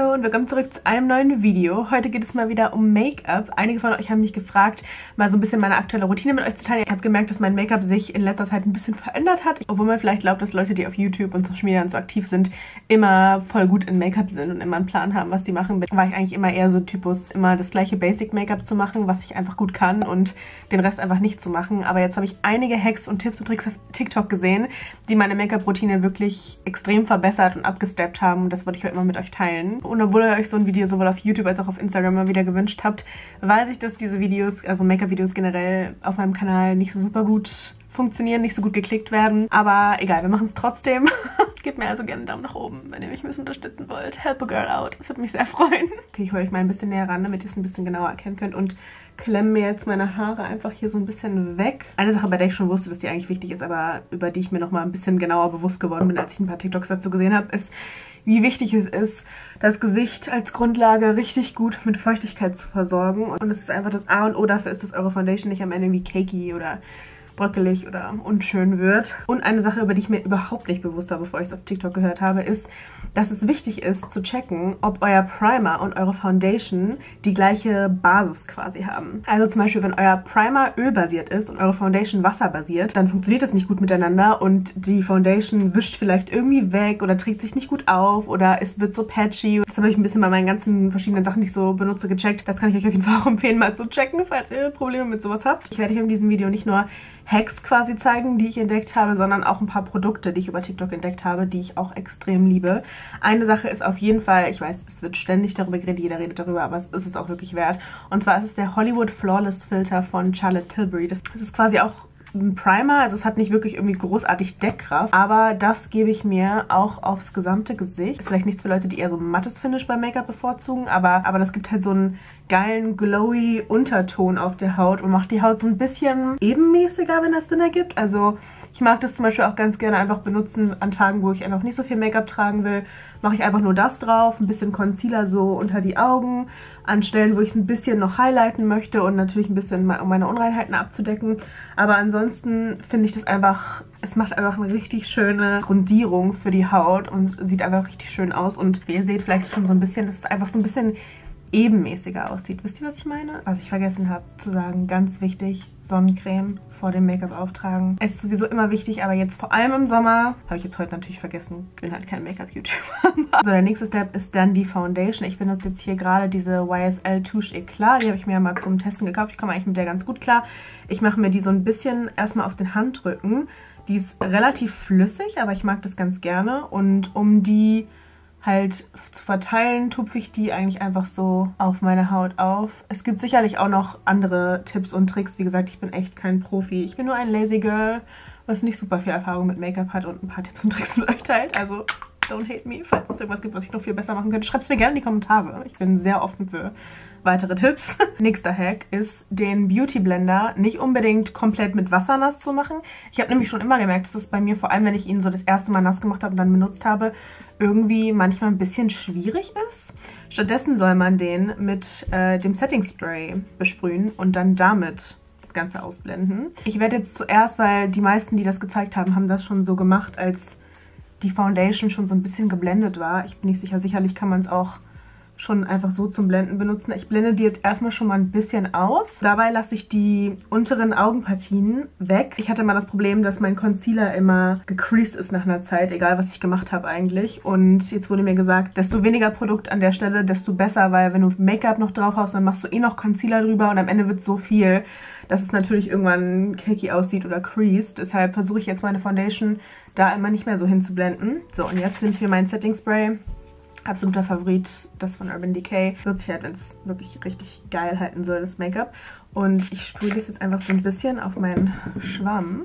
Hallo und willkommen zurück zu einem neuen Video. Heute geht es mal wieder um Make-up. Einige von euch haben mich gefragt, mal so ein bisschen meine aktuelle Routine mit euch zu teilen. Ich habe gemerkt, dass mein Make-up sich in letzter Zeit ein bisschen verändert hat. Obwohl man vielleicht glaubt, dass Leute, die auf YouTube und Social Media und so aktiv sind, immer voll gut in Make-up sind und immer einen Plan haben, was die machen. War ich eigentlich immer eher so Typus, immer das gleiche Basic-Make-up zu machen, was ich einfach gut kann und den Rest einfach nicht zu machen. Aber jetzt habe ich einige Hacks und Tipps und Tricks auf TikTok gesehen, die meine Make-up-Routine wirklich extrem verbessert und abgesteppt haben. Und das wollte ich heute mal mit euch teilen. Und obwohl ihr euch so ein Video sowohl auf YouTube als auch auf Instagram mal wieder gewünscht habt, weiß ich, dass diese Videos, also Make-up-Videos generell auf meinem Kanal nicht so super gut funktionieren, nicht so gut geklickt werden. Aber egal, wir machen es trotzdem. Gebt mir also gerne einen Daumen nach oben, wenn ihr mich ein bisschen unterstützen wollt. Help a girl out. Das würde mich sehr freuen. Okay, ich hole euch mal ein bisschen näher ran, damit ihr es ein bisschen genauer erkennen könnt und klemme mir jetzt meine Haare einfach hier so ein bisschen weg. Eine Sache, bei der ich schon wusste, dass die eigentlich wichtig ist, aber über die ich mir noch mal ein bisschen genauer bewusst geworden bin, als ich ein paar TikToks dazu gesehen habe, ist, wie wichtig es ist, das Gesicht als Grundlage richtig gut mit Feuchtigkeit zu versorgen. Und es ist einfach das A und O dafür ist, dass eure Foundation nicht am Ende wie cakey oder bröckelig oder unschön wird. Und eine Sache, über die ich mir überhaupt nicht bewusst war, bevor ich es auf TikTok gehört habe, ist, dass es wichtig ist zu checken, ob euer Primer und eure Foundation die gleiche Basis quasi haben. Also zum Beispiel, wenn euer Primer ölbasiert ist und eure Foundation wasserbasiert, dann funktioniert das nicht gut miteinander und die Foundation wischt vielleicht irgendwie weg oder trägt sich nicht gut auf oder es wird so patchy. Das habe ich ein bisschen bei meinen ganzen verschiedenen Sachen, die ich so benutze, gecheckt. Das kann ich euch auf jeden Fall auch empfehlen, mal zu checken, falls ihr Probleme mit sowas habt. Ich werde euch in diesem Video nicht nur Hacks quasi zeigen, die ich entdeckt habe, sondern auch ein paar Produkte, die ich über TikTok entdeckt habe, die ich auch extrem liebe. Eine Sache ist auf jeden Fall, ich weiß, es wird ständig darüber geredet, jeder redet darüber, aber es ist es auch wirklich wert. Und zwar ist es der Hollywood Flawless Filter von Charlotte Tilbury. Das ist quasi auch ein Primer, also es hat nicht wirklich irgendwie großartig Deckkraft, aber das gebe ich mir auch aufs gesamte Gesicht. Ist vielleicht nichts für Leute, die eher so mattes Finish beim Make-up bevorzugen, aber das gibt halt so einen geilen, glowy Unterton auf der Haut und macht die Haut so ein bisschen ebenmäßiger, wenn das Sinn ergibt. Also ich mag das zum Beispiel auch ganz gerne einfach benutzen an Tagen, wo ich einfach nicht so viel Make-up tragen will. Mache ich einfach nur das drauf, ein bisschen Concealer so unter die Augen, an Stellen, wo ich es ein bisschen noch highlighten möchte und natürlich ein bisschen, um meine Unreinheiten abzudecken. Aber ansonsten finde ich das einfach, es macht einfach eine richtig schöne Grundierung für die Haut und sieht einfach richtig schön aus. Und wie ihr seht, vielleicht schon so ein bisschen, dass es einfach so ein bisschen ebenmäßiger aussieht. Wisst ihr, was ich meine? Was ich vergessen habe zu sagen, ganz wichtig, Sonnencreme vor dem Make-up auftragen. Es ist sowieso immer wichtig, aber jetzt vor allem im Sommer, habe ich jetzt heute natürlich vergessen, ich bin halt kein Make-up-YouTuber. So, der nächste Step ist dann die Foundation. Ich benutze jetzt hier gerade diese YSL Touche Eclat. Die habe ich mir ja mal zum Testen gekauft. Ich komme eigentlich mit der ganz gut klar. Ich mache mir die so ein bisschen erstmal auf den Handrücken. Die ist relativ flüssig, aber ich mag das ganz gerne. Und um die halt zu verteilen, tupfe ich die eigentlich einfach so auf meine Haut auf. Es gibt sicherlich auch noch andere Tipps und Tricks. Wie gesagt, ich bin echt kein Profi. Ich bin nur ein Lazy Girl, was nicht super viel Erfahrung mit Make-up hat und ein paar Tipps und Tricks mit euch teilt. Also don't hate me. Falls es irgendwas gibt, was ich noch viel besser machen könnte, schreibt es mir gerne in die Kommentare. Ich bin sehr offen für weitere Tipps. Nächster Hack ist, den Beauty Blender nicht unbedingt komplett mit Wasser nass zu machen. Ich habe nämlich schon immer gemerkt, dass es bei mir, vor allem wenn ich ihn so das erste Mal nass gemacht habe und dann benutzt habe, irgendwie manchmal ein bisschen schwierig ist. Stattdessen soll man den mit dem Setting Spray besprühen und dann damit das Ganze ausblenden. Ich werde jetzt zuerst, weil die meisten, die das gezeigt haben, haben das schon so gemacht, als die Foundation schon so ein bisschen geblendet war. Ich bin nicht sicher, sicherlich kann man es auch schon einfach so zum Blenden benutzen. Ich blende die jetzt erstmal schon mal ein bisschen aus. Dabei lasse ich die unteren Augenpartien weg. Ich hatte mal das Problem, dass mein Concealer immer gecreased ist nach einer Zeit, egal was ich gemacht habe eigentlich. Und jetzt wurde mir gesagt, desto weniger Produkt an der Stelle, desto besser, weil wenn du Make-up noch drauf hast, dann machst du eh noch Concealer drüber und am Ende wird es so viel, dass es natürlich irgendwann cakey aussieht oder creased. Deshalb versuche ich jetzt meine Foundation da immer nicht mehr so hinzublenden. So, und jetzt nehme ich mir meinen Setting Spray. Absoluter Favorit, das von Urban Decay. Nutze ich halt, wenn es wirklich richtig geil halten soll, das Make-up. Und ich sprühe das jetzt einfach so ein bisschen auf meinen Schwamm.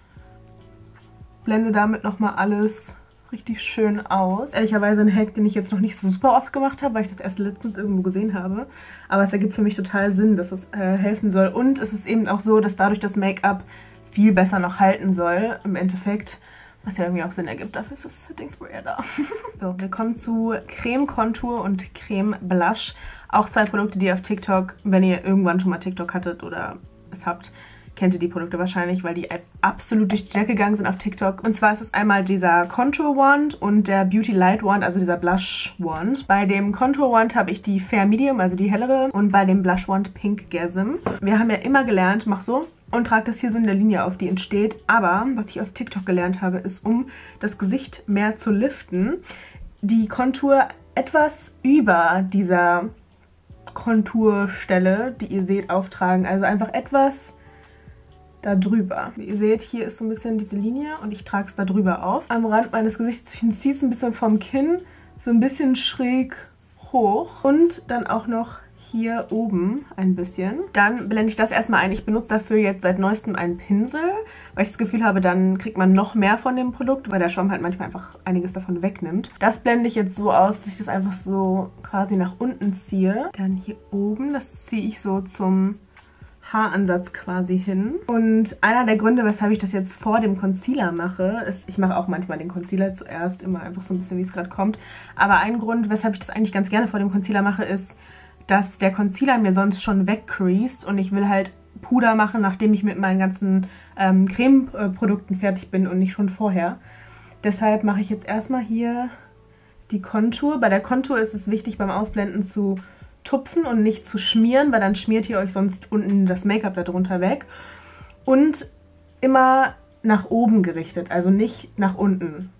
Blende damit nochmal alles richtig schön aus. Ehrlicherweise ein Hack, den ich jetzt noch nicht so super oft gemacht habe, weil ich das erst letztens irgendwo gesehen habe. Aber es ergibt für mich total Sinn, dass es helfen soll. Und es ist eben auch so, dass dadurch das Make-up viel besser noch halten soll, im Endeffekt. Was ja irgendwie auch Sinn ergibt, dafür ist das Setting Spray ja da. So, wir kommen zu Creme Contour und Creme Blush. Auch zwei Produkte, die auf TikTok, wenn ihr irgendwann schon mal TikTok hattet oder es habt, kennt ihr die Produkte wahrscheinlich, weil die absolut durch die Decke gegangen sind auf TikTok. Und zwar ist es einmal dieser Contour Wand und der Beauty Light Wand, also dieser Blush Wand. Bei dem Contour Wand habe ich die Fair Medium, also die hellere, und bei dem Blush Wand Pink Gasm. Wir haben ja immer gelernt, mach so und trage das hier so in der Linie auf, die entsteht. Aber was ich auf TikTok gelernt habe, ist, um das Gesicht mehr zu liften, die Kontur etwas über dieser Konturstelle, die ihr seht, auftragen. Also einfach etwas da drüber. Wie ihr seht, hier ist so ein bisschen diese Linie und ich trage es da drüber auf. Am Rand meines Gesichts, ich ziehe es ein bisschen vom Kinn, so ein bisschen schräg hoch und dann auch noch hier oben ein bisschen. Dann blende ich das erstmal ein. Ich benutze dafür jetzt seit neuestem einen Pinsel, weil ich das Gefühl habe, dann kriegt man noch mehr von dem Produkt, weil der Schwamm halt manchmal einfach einiges davon wegnimmt. Das blende ich jetzt so aus, dass ich das einfach so quasi nach unten ziehe. Dann hier oben, das ziehe ich so zum Haaransatz quasi hin. Und einer der Gründe, weshalb ich das jetzt vor dem Concealer mache, ist, ich mache auch manchmal den Concealer zuerst, immer einfach so ein bisschen, wie es gerade kommt. Aber ein Grund, weshalb ich das eigentlich ganz gerne vor dem Concealer mache, ist, dass der Concealer mir sonst schon wegcreased und ich will halt Puder machen, nachdem ich mit meinen ganzen Creme-Produkten fertig bin und nicht schon vorher. Deshalb mache ich jetzt erstmal hier die Kontur. Bei der Kontur ist es wichtig, beim Ausblenden zu tupfen und nicht zu schmieren, weil dann schmiert ihr euch sonst unten das Make-up darunter weg. Und immer nach oben gerichtet, also nicht nach unten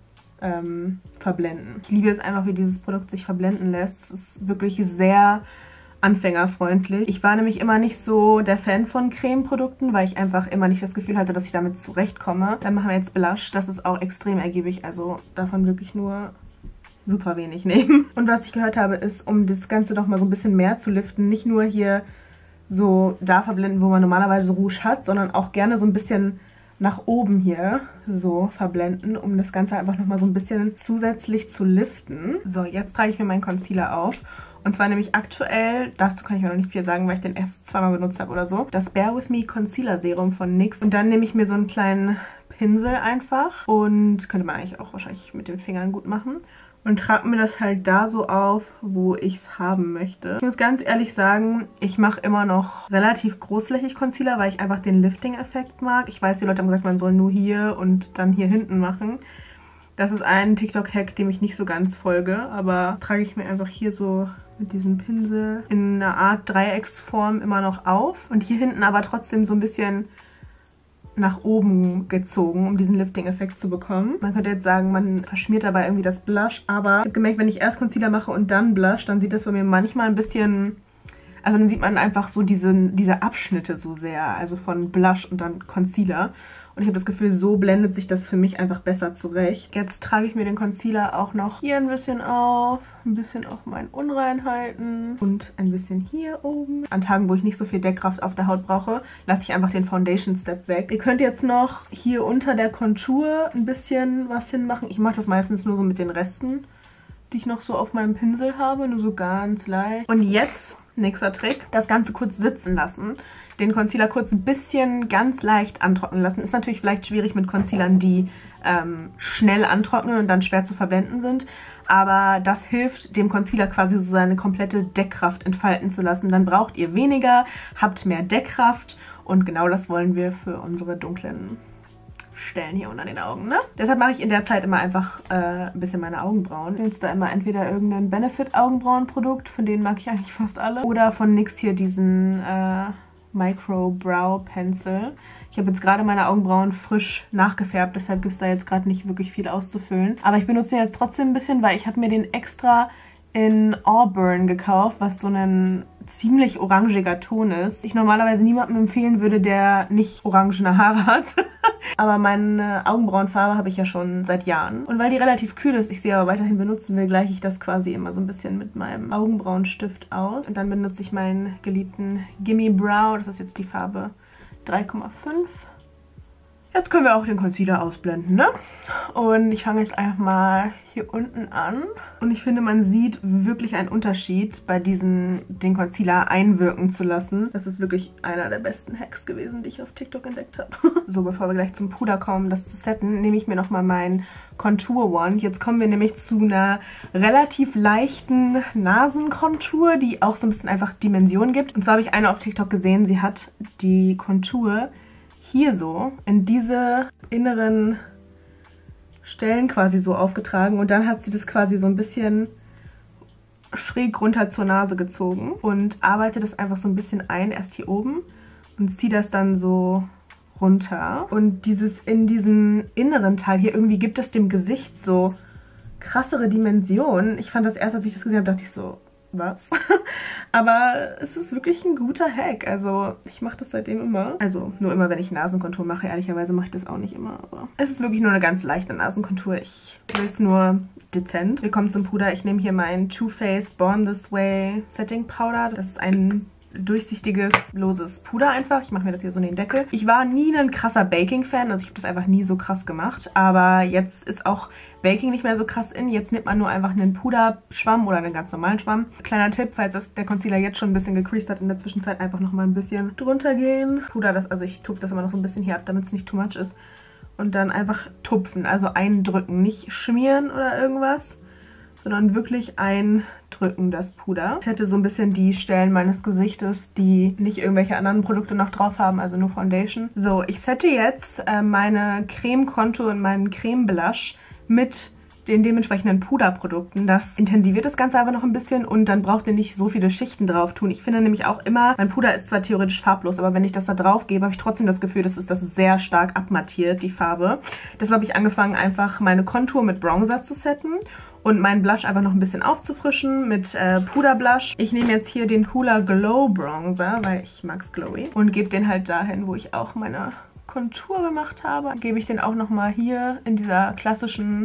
verblenden. Ich liebe es einfach, wie dieses Produkt sich verblenden lässt. Es ist wirklich sehr anfängerfreundlich. Ich war nämlich immer nicht so der Fan von Creme-Produkten, weil ich einfach immer nicht das Gefühl hatte, dass ich damit zurechtkomme. Dann machen wir jetzt Blush. Das ist auch extrem ergiebig, also davon wirklich nur super wenig nehmen. Und was ich gehört habe, ist, um das Ganze noch mal so ein bisschen mehr zu liften, nicht nur hier so da verblenden, wo man normalerweise Rouge hat, sondern auch gerne so ein bisschen nach oben hier so verblenden, um das Ganze einfach noch mal so ein bisschen zusätzlich zu liften. So, jetzt trage ich mir meinen Concealer auf. Und zwar nämlich aktuell, dazu kann ich mir noch nicht viel sagen, weil ich den erst zweimal benutzt habe oder so, das Bare With Me Concealer Serum von NYX. Und dann nehme ich mir so einen kleinen Pinsel einfach und könnte man eigentlich auch wahrscheinlich mit den Fingern gut machen. Und trage mir das halt da so auf, wo ich es haben möchte. Ich muss ganz ehrlich sagen, ich mache immer noch relativ großflächig Concealer, weil ich einfach den Lifting-Effekt mag. Ich weiß, die Leute haben gesagt, man soll nur hier und dann hier hinten machen. Das ist ein TikTok-Hack, dem ich nicht so ganz folge, aber trage ich mir einfach hier so mit diesem Pinsel in einer Art Dreiecksform immer noch auf. Und hier hinten aber trotzdem so ein bisschen nach oben gezogen, um diesen Lifting-Effekt zu bekommen. Man könnte jetzt sagen, man verschmiert dabei irgendwie das Blush, aber ich habe gemerkt, wenn ich erst Concealer mache und dann Blush, dann sieht das bei mir manchmal ein bisschen, also dann sieht man einfach so diese Abschnitte so sehr, also von Blush und dann Concealer. Und ich habe das Gefühl, so blendet sich das für mich einfach besser zurecht. Jetzt trage ich mir den Concealer auch noch hier ein bisschen auf meinen Unreinheiten und ein bisschen hier oben. An Tagen, wo ich nicht so viel Deckkraft auf der Haut brauche, lasse ich einfach den Foundation Step weg. Ihr könnt jetzt noch hier unter der Kontur ein bisschen was hinmachen. Ich mache das meistens nur so mit den Resten, die ich noch so auf meinem Pinsel habe, nur so ganz leicht. Und jetzt, nächster Trick, das Ganze kurz sitzen lassen. Den Concealer kurz ein bisschen ganz leicht antrocknen lassen. Ist natürlich vielleicht schwierig mit Concealern, die schnell antrocknen und dann schwer zu verblenden sind. Aber das hilft dem Concealer quasi so seine komplette Deckkraft entfalten zu lassen. Dann braucht ihr weniger, habt mehr Deckkraft und genau das wollen wir für unsere dunklen Stellen hier unter den Augen, ne? Deshalb mache ich in der Zeit immer einfach ein bisschen meine Augenbrauen. Ich nutze da immer entweder irgendein Benefit-Augenbrauenprodukt, von denen mag ich eigentlich fast alle, oder von NYX hier diesen Micro Brow Pencil. Ich habe jetzt gerade meine Augenbrauen frisch nachgefärbt, deshalb gibt es da jetzt gerade nicht wirklich viel auszufüllen. Aber ich benutze den jetzt trotzdem ein bisschen, weil ich habe mir den extra in Auburn gekauft, was so ein ziemlich orangiger Ton ist. Ich normalerweise niemandem empfehlen würde, der nicht orangene Haare hat. Aber meine Augenbrauenfarbe habe ich ja schon seit Jahren. Und weil die relativ kühl ist, ich sie aber weiterhin benutzen will, gleiche ich das quasi immer so ein bisschen mit meinem Augenbrauenstift aus. Und dann benutze ich meinen geliebten Gimme Brow. Das ist jetzt die Farbe 3,5. Jetzt können wir auch den Concealer ausblenden, ne? Und ich fange jetzt einfach mal hier unten an. Und ich finde, man sieht wirklich einen Unterschied bei den Concealer einwirken zu lassen. Das ist wirklich einer der besten Hacks gewesen, die ich auf TikTok entdeckt habe. So, bevor wir gleich zum Puder kommen, das zu setten, nehme ich mir nochmal meinen Contour Wand. Jetzt kommen wir nämlich zu einer relativ leichten Nasenkontur, die auch so ein bisschen einfach Dimension gibt. Und zwar habe ich eine auf TikTok gesehen, sie hat die Kontur hier so in diese inneren Stellen quasi so aufgetragen und dann hat sie das quasi so ein bisschen schräg runter zur Nase gezogen und arbeite das einfach so ein bisschen ein, erst hier oben und ziehe das dann so runter. Und in diesem inneren Teil hier, irgendwie gibt es dem Gesicht so krassere Dimensionen. Ich fand das erst, als ich das gesehen habe, dachte ich so, was? Aber es ist wirklich ein guter Hack. Also ich mache das seitdem immer. Also nur immer, wenn ich Nasenkontur mache. Ehrlicherweise mache ich das auch nicht immer. Aber es ist wirklich nur eine ganz leichte Nasenkontur. Ich will es nur dezent. Wir kommen zum Puder. Ich nehme hier mein Too Faced Born This Way Setting Powder. Das ist ein durchsichtiges, loses Puder einfach. Ich mache mir das hier so in den Deckel. Ich war nie ein krasser Baking-Fan, also ich habe das einfach nie so krass gemacht. Aber jetzt ist auch Baking nicht mehr so krass in. Jetzt nimmt man nur einfach einen Puderschwamm oder einen ganz normalen Schwamm. Kleiner Tipp, falls der Concealer jetzt schon ein bisschen gecreased hat, in der Zwischenzeit einfach nochmal ein bisschen drunter gehen. Puder, also ich tupfe das immer noch so ein bisschen hier ab, damit es nicht too much ist. Und dann einfach tupfen, also eindrücken. Nicht schmieren oder irgendwas, sondern wirklich eindrücken, das Puder. Ich hätte so ein bisschen die Stellen meines Gesichtes, die nicht irgendwelche anderen Produkte noch drauf haben, also nur Foundation. So, ich sette jetzt meine Creme-Contour und meinen Creme-Blush mit den dementsprechenden Puderprodukten. Das intensiviert das Ganze aber noch ein bisschen und dann braucht ihr nicht so viele Schichten drauf tun. Ich finde nämlich auch immer, mein Puder ist zwar theoretisch farblos, aber wenn ich das da drauf gebe, habe ich trotzdem das Gefühl, dass es das sehr stark abmattiert, die Farbe. Deshalb habe ich angefangen, einfach meine Contour mit Bronzer zu setten und meinen Blush einfach noch ein bisschen aufzufrischen mit Puderblush. Ich nehme jetzt hier den Hoola Glow Bronzer, weil ich mag's glowy, und gebe den halt dahin, wo ich auch meine Kontur gemacht habe. Gebe ich den auch nochmal hier in dieser klassischen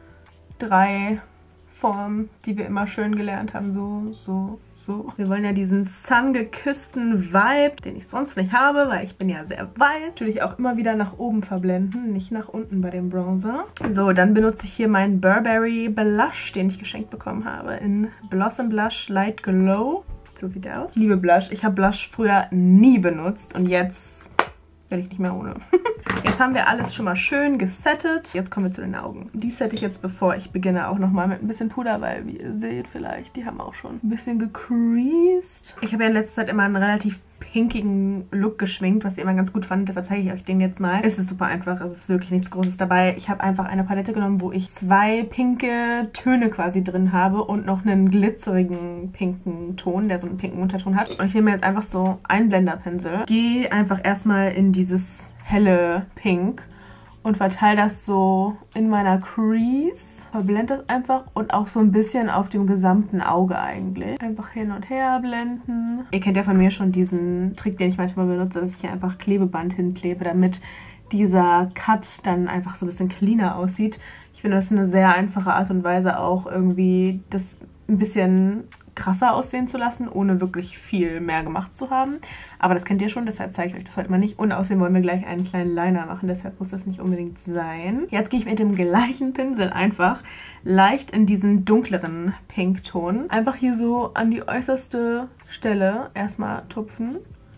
3 Form, die wir immer schön gelernt haben. So. Wir wollen ja diesen sun-geküssten Vibe, den ich sonst nicht habe, weil ich bin ja sehr weiß. Natürlich auch immer wieder nach oben verblenden, nicht nach unten bei dem Bronzer. So, dann benutze ich hier meinen Burberry Blush, den ich geschenkt bekommen habe, in Blossom Blush Light Glow. So sieht der aus. Ich liebe Blush. Ich habe Blush früher nie benutzt und jetzt werde ich nicht mehr ohne. Jetzt haben wir alles schon mal schön gesettet. Jetzt kommen wir zu den Augen. Die sette ich jetzt, bevor ich beginne, auch nochmal mit ein bisschen Puder, weil, wie ihr seht vielleicht, die haben auch schon ein bisschen gecreased. Ich habe ja in letzter Zeit immer einen relativ pinkigen Look geschminkt, was ihr immer ganz gut fandet. Deshalb zeige ich euch den jetzt mal. Es ist super einfach, es ist wirklich nichts Großes dabei. Ich habe einfach eine Palette genommen, wo ich 2 pinke Töne quasi drin habe und noch einen glitzerigen pinken Ton, der so einen pinken Unterton hat. Und ich nehme jetzt einfach so einen Blenderpinsel. Gehe einfach erstmal in dieses helle Pink und verteile das so in meiner Crease. Verblende das einfach und auch so ein bisschen auf dem gesamten Auge eigentlich. Einfach hin und her blenden. Ihr kennt ja von mir schon diesen Trick, den ich manchmal benutze, dass ich hier einfach Klebeband hinklebe, damit dieser Cut dann einfach so ein bisschen cleaner aussieht. Ich finde, das ist eine sehr einfache Art und Weise auch irgendwie das ein bisschen krasser aussehen zu lassen, ohne wirklich viel mehr gemacht zu haben. Aber das kennt ihr schon, deshalb zeige ich euch das heute mal nicht. Und außerdem wollen wir gleich einen kleinen Liner machen, deshalb muss das nicht unbedingt sein. Jetzt gehe ich mit dem gleichen Pinsel einfach leicht in diesen dunkleren Pinkton. Einfach hier so an die äußerste Stelle erstmal tupfen.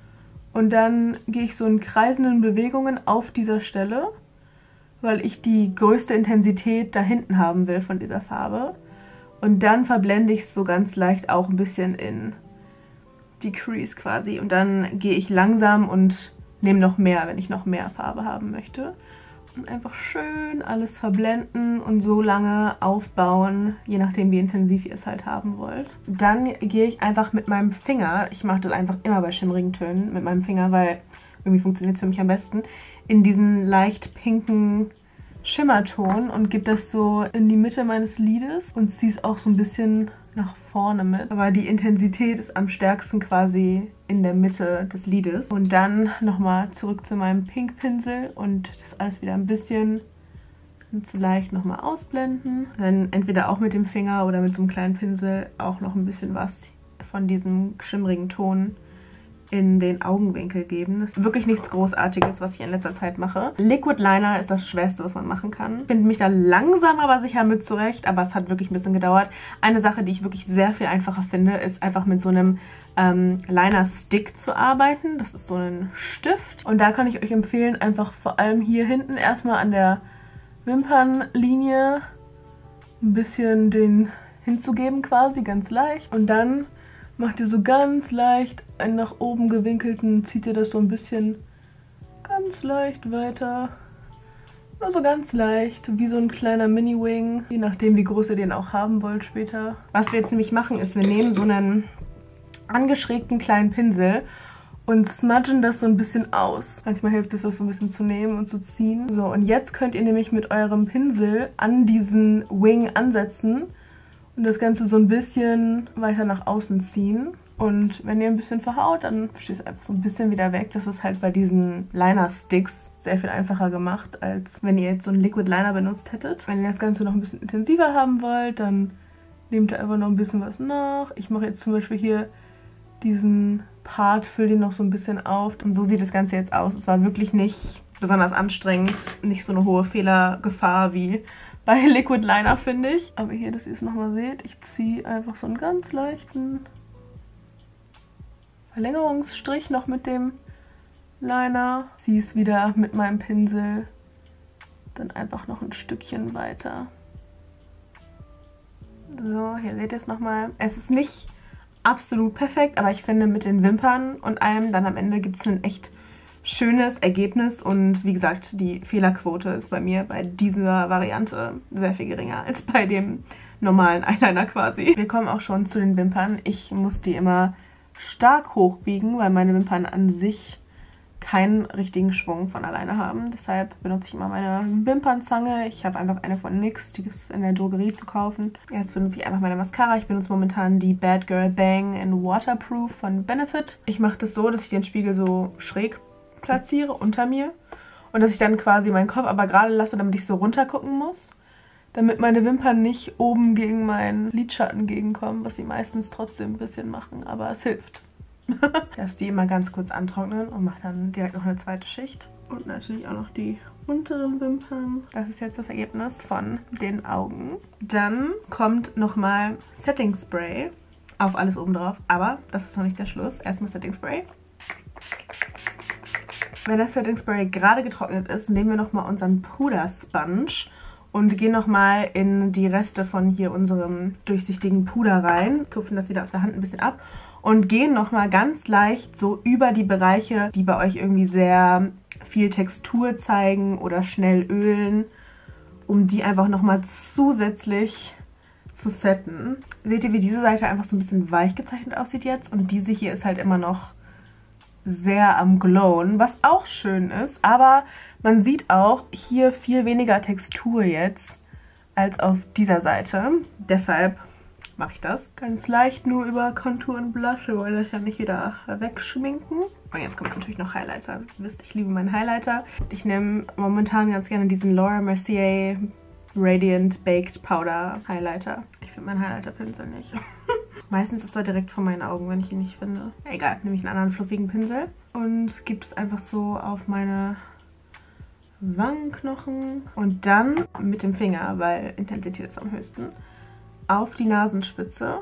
Und dann gehe ich so in kreisenden Bewegungen auf dieser Stelle, weil ich die größte Intensität da hinten haben will von dieser Farbe. Und dann verblende ich es so ganz leicht auch ein bisschen in die Crease quasi. Und dann gehe ich langsam und nehme noch mehr, wenn ich noch mehr Farbe haben möchte. Und einfach schön alles verblenden und so lange aufbauen, je nachdem wie intensiv ihr es halt haben wollt. Dann gehe ich einfach mit meinem Finger, ich mache das einfach immer bei schimmrigen Tönen mit meinem Finger, weil irgendwie funktioniert es für mich am besten, in diesen leicht pinken Schimmerton und gebe das so in die Mitte meines Lides und ziehe es auch so ein bisschen nach vorne mit. Aber die Intensität ist am stärksten quasi in der Mitte des Lides. Und dann nochmal zurück zu meinem Pinkpinsel und das alles wieder ein bisschen zu leicht nochmal ausblenden. Dann entweder auch mit dem Finger oder mit so einem kleinen Pinsel auch noch ein bisschen was von diesem schimmrigen Ton in den Augenwinkel geben. Das ist wirklich nichts Großartiges, was ich in letzter Zeit mache. Liquid Liner ist das Schwerste, was man machen kann. Ich finde mich da langsam aber sicher mit zurecht, aber es hat wirklich ein bisschen gedauert. Eine Sache, die ich wirklich sehr viel einfacher finde, ist einfach mit so einem Liner-Stick zu arbeiten. Das ist so ein Stift. Und da kann ich euch empfehlen, einfach vor allem hier hinten erstmal an der Wimpernlinie ein bisschen den hinzugeben quasi, ganz leicht. Und dann macht ihr so ganz leicht einen nach oben gewinkelten, zieht ihr das so ein bisschen ganz leicht weiter. Nur so ganz leicht, wie so ein kleiner Mini-Wing, je nachdem wie groß ihr den auch haben wollt später. Was wir jetzt nämlich machen ist, wir nehmen so einen angeschrägten kleinen Pinsel und smudgen das so ein bisschen aus. Manchmal hilft es, das so ein bisschen zu nehmen und zu ziehen. So, und jetzt könnt ihr nämlich mit eurem Pinsel an diesen Wing ansetzen und das Ganze so ein bisschen weiter nach außen ziehen. Und wenn ihr ein bisschen verhaut, dann steht es einfach so ein bisschen wieder weg. Das ist halt bei diesen Liner-Sticks sehr viel einfacher gemacht, als wenn ihr jetzt so einen Liquid Liner benutzt hättet. Wenn ihr das Ganze noch ein bisschen intensiver haben wollt, dann nehmt ihr einfach noch ein bisschen was nach. Ich mache jetzt zum Beispiel hier diesen Part, fülle den noch so ein bisschen auf. Und so sieht das Ganze jetzt aus. Es war wirklich nicht besonders anstrengend, nicht so eine hohe Fehlergefahr wie bei Liquid Liner, finde ich. Aber hier, dass ihr es nochmal seht, ich ziehe einfach so einen ganz leichten Verlängerungsstrich noch mit dem Liner. Ziehe es wieder mit meinem Pinsel dann einfach noch ein Stückchen weiter. So, hier seht ihr es nochmal. Es ist nicht absolut perfekt, aber ich finde mit den Wimpern und allem dann am Ende gibt es ein echt schönes Ergebnis. Und wie gesagt, die Fehlerquote ist bei mir bei dieser Variante sehr viel geringer als bei dem normalen Eyeliner quasi. Wir kommen auch schon zu den Wimpern. Ich muss die immer stark hochbiegen, weil meine Wimpern an sich keinen richtigen Schwung von alleine haben. Deshalb benutze ich immer meine Wimpernzange. Ich habe einfach eine von NYX, die gibt es in der Drogerie zu kaufen. Jetzt benutze ich einfach meine Mascara. Ich benutze momentan die Bad Girl Bang in Waterproof von Benefit. Ich mache das so, dass ich den Spiegel so schräg platziere unter mir und dass ich dann quasi meinen Kopf aber gerade lasse, damit ich so runter gucken muss, damit meine Wimpern nicht oben gegen meinen Lidschatten gegenkommen, was sie meistens trotzdem ein bisschen machen, aber es hilft. Lass die immer ganz kurz antrocknen und mache dann direkt noch eine zweite Schicht. Und natürlich auch noch die unteren Wimpern. Das ist jetzt das Ergebnis von den Augen. Dann kommt nochmal Setting Spray auf alles oben drauf. Aber das ist noch nicht der Schluss. Erstmal Setting Spray. Wenn das Setting Spray gerade getrocknet ist, nehmen wir nochmal unseren Puder Sponge und gehen nochmal in die Reste von hier unserem durchsichtigen Puder rein. Tupfen das wieder auf der Hand ein bisschen ab. Und gehen nochmal ganz leicht so über die Bereiche, die bei euch irgendwie sehr viel Textur zeigen oder schnell ölen, um die einfach nochmal zusätzlich zu setten. Seht ihr, wie diese Seite einfach so ein bisschen weich gezeichnet aussieht jetzt? Und diese hier ist halt immer noch sehr am Glowen, was auch schön ist. Aber man sieht auch hier viel weniger Textur jetzt als auf dieser Seite. Deshalb mache ich das ganz leicht nur über Contour und Blush, weil das ja nicht wieder wegschminken. Und jetzt kommt natürlich noch Highlighter. Ihr wisst, ich liebe meinen Highlighter. Ich nehme momentan ganz gerne diesen Laura Mercier Radiant Baked Powder Highlighter. Ich finde meinen Highlighter-Pinsel nicht. Meistens ist er direkt vor meinen Augen, wenn ich ihn nicht finde. Egal, nehme ich einen anderen fluffigen Pinsel und gebe es einfach so auf meine Wangenknochen. Und dann mit dem Finger, weil Intensität ist am höchsten, auf die Nasenspitze.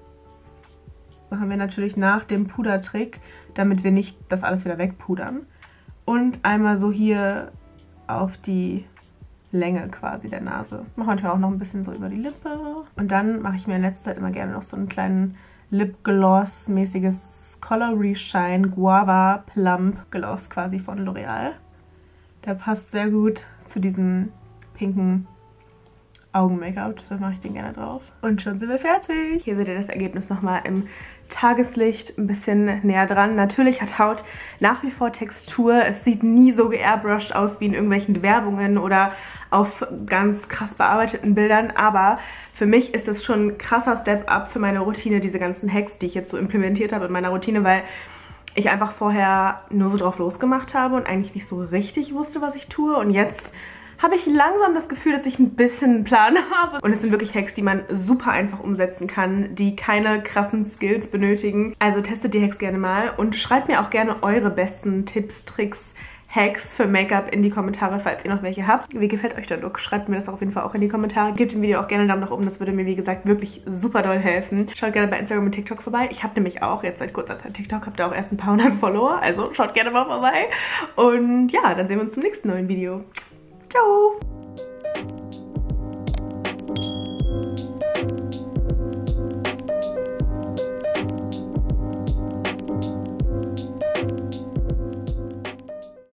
Machen wir natürlich nach dem Pudertrick, damit wir nicht das alles wieder wegpudern. Und einmal so hier auf die Länge quasi der Nase. Mache natürlich auch noch ein bisschen so über die Lippe. Und dann mache ich mir in letzter Zeit immer gerne noch so einen kleinen Lip-Gloss-mäßiges Color Reshine Guava Plump Gloss quasi von L'Oreal. Der passt sehr gut zu diesem pinken Augen-Make-up, deshalb mache ich den gerne drauf. Und schon sind wir fertig. Hier seht ihr das Ergebnis nochmal im Tageslicht ein bisschen näher dran. Natürlich hat Haut nach wie vor Textur. Es sieht nie so geairbrushed aus wie in irgendwelchen Werbungen oder auf ganz krass bearbeiteten Bildern. Aber für mich ist es schon ein krasser Step-up für meine Routine, diese ganzen Hacks, die ich jetzt so implementiert habe in meiner Routine, weil ich einfach vorher nur so drauf losgemacht habe und eigentlich nicht so richtig wusste, was ich tue. Und jetzt habe ich langsam das Gefühl, dass ich ein bisschen einen Plan habe. Und es sind wirklich Hacks, die man super einfach umsetzen kann, die keine krassen Skills benötigen. Also testet die Hacks gerne mal und schreibt mir auch gerne eure besten Tipps, Tricks, Hacks für Make-up in die Kommentare, falls ihr noch welche habt. Wie gefällt euch der Look? Schreibt mir das auf jeden Fall auch in die Kommentare. Gebt dem Video auch gerne einen Daumen nach oben, das würde mir, wie gesagt, wirklich super doll helfen. Schaut gerne bei Instagram und TikTok vorbei. Ich habe nämlich auch jetzt seit kurzer Zeit TikTok, habt ihr auch erst ein paar hundert Follower, also schaut gerne mal vorbei. Und ja, dann sehen wir uns zum nächsten neuen Video. Ciao!